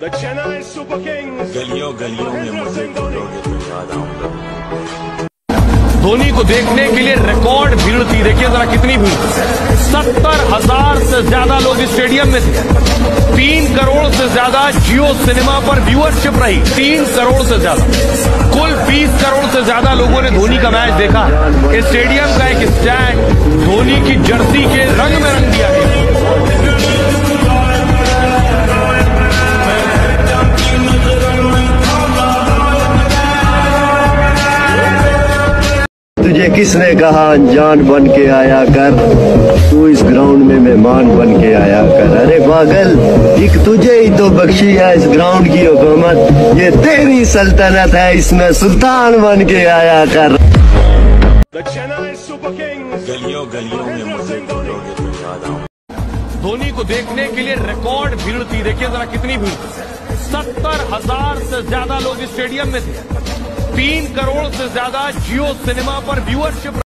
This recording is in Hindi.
गलियों गलियों में मुझे ढूंढोगे तो याद आऊंगा। धोनी को देखने के लिए रिकॉर्ड भीड़ थी। देखिए जरा कितनी भीड़, 70,000 से ज्यादा लोग इस स्टेडियम में थे। 3 करोड़ से ज्यादा जियो सिनेमा पर व्यूअरशिप रही, 3 करोड़ से ज्यादा। कुल 20 करोड़ से ज्यादा लोगों ने धोनी का मैच देखा। इस स्टेडियम का एक स्टैंड धोनी की जर्सी के रंग में रंग दिया गया। तुझे किसने कहा अनजान बन के आया कर, तू इस ग्राउंड में मेहमान बन के आया कर। अरे पागल, एक तुझे ही तो बख्शी है इस ग्राउंड की हुकूमत, ये तेरी सल्तनत है, इसमें सुल्तान बन के आया कर। गलियों गलियों में मुझे ढूंढोगे तो याद आऊंगा। धोनी को देखने के लिए रिकॉर्ड भीड़ थी। देखिए जरा कितनी भीड़, 70,000 से ज्यादा लोग इस स्टेडियम में थे। 3 करोड़ से ज्यादा जियो सिनेमा पर व्यूअरशिप